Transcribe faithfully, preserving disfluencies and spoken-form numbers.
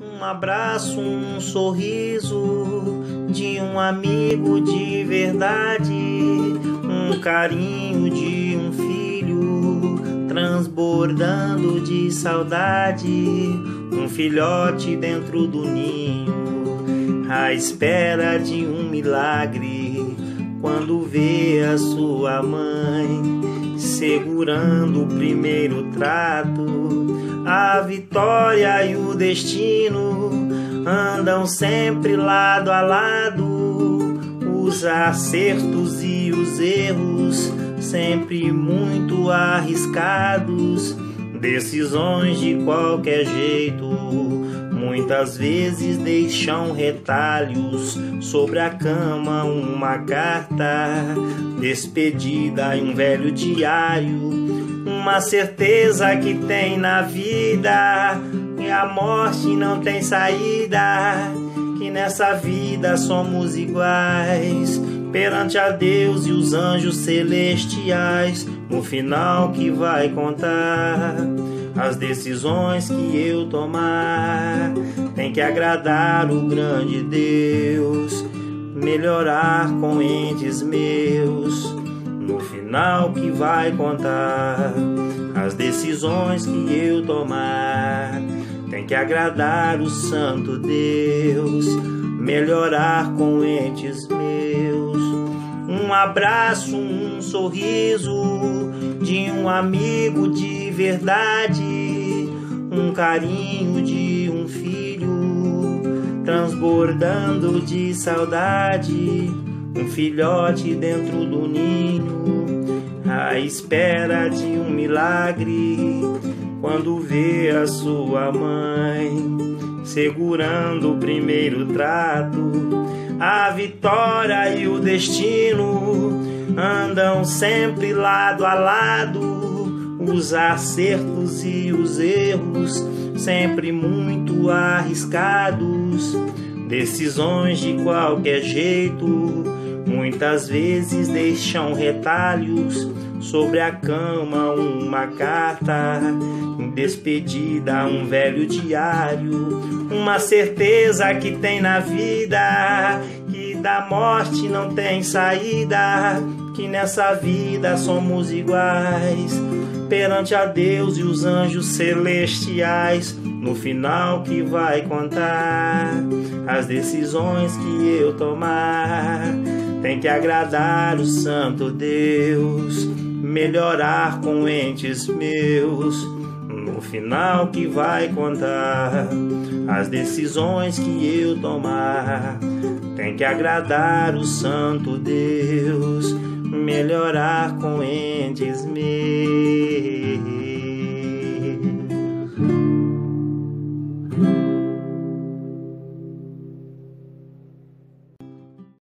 Um abraço, um sorriso de um amigo de verdade, um carinho de um filho transbordando de saudade, um filhote dentro do ninho à espera de um milagre, quando vê a sua mãe segurando o primeiro trato. A vitória e o destino andam sempre lado a lado, os acertos e os erros sempre muito arriscados, decisões de qualquer jeito muitas vezes deixam retalhos. Sobre a cama uma carta, despedida em um velho diário, uma certeza que tem na vida, que a morte não tem saída, que nessa vida somos iguais perante a Deus e os anjos celestiais. No final que vai contar as decisões que eu tomar, tem que agradar o grande Deus, melhorar com entes meus. No final que vai contar as decisões que eu tomar, tem que agradar o santo Deus, melhorar com entes meus. Um abraço, um sorriso de um amigo de verdade, um carinho de um filho transbordando de saudade, um filhote dentro do ninho à espera de um milagre, quando vê a sua mãe segurando o primeiro trato. A vitória e o destino andam sempre lado a lado, os acertos e os erros sempre muito arriscados, decisões de qualquer jeito muitas vezes deixam retalhos. Sobre a cama uma carta, despedida um velho diário, uma certeza que tem na vida, que da morte não tem saída, que nessa vida somos iguais perante a Deus e os anjos celestiais. No final que vai contar as decisões que eu tomar, tem que agradar o santo Deus, melhorar com entes meus. No final que vai contar as decisões que eu tomar, tem que agradar o santo Deus, melhorar com entes meus.